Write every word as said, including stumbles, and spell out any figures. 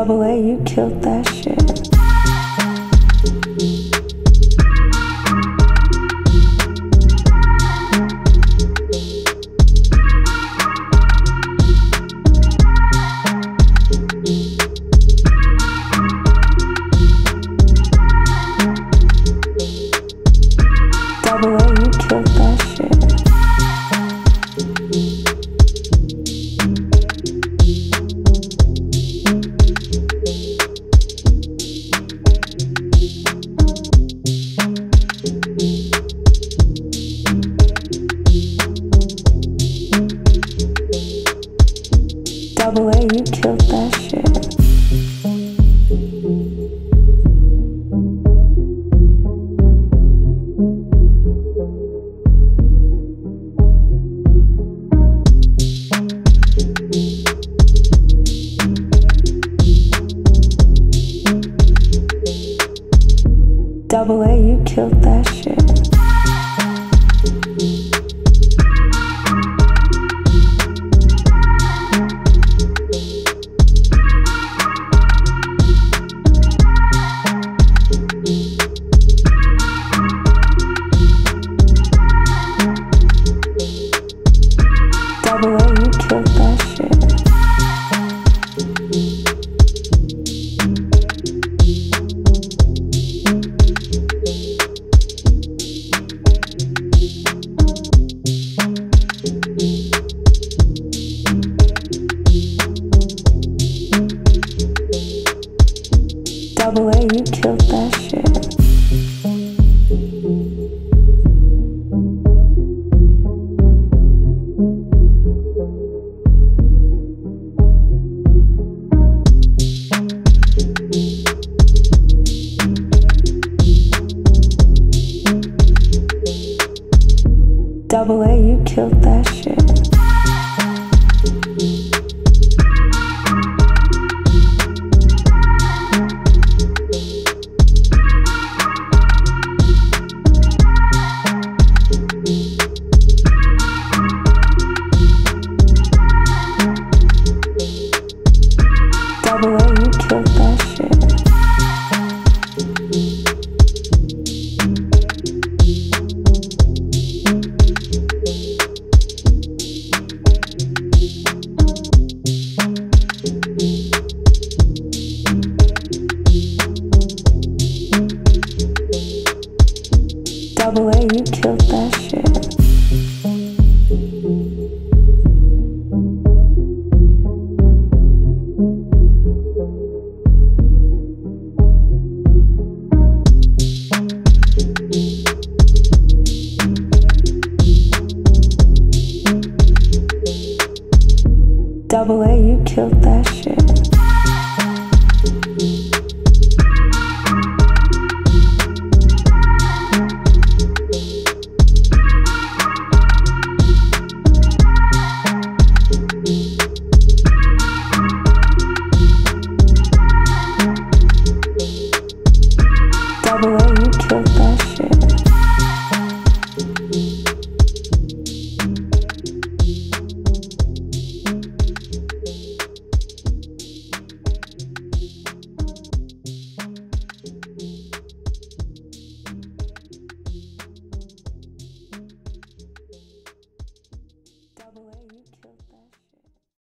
Double A, you killed that shit. Double A, you killed that shit. Double A, you killed that shit. Double A, you killed that shit. Double A, you killed that shit. Double A, you killed that shit. Double A, you killed that shit. Double A, you killed that shit. Double A, you killed that shit. Double A, you killed that shit.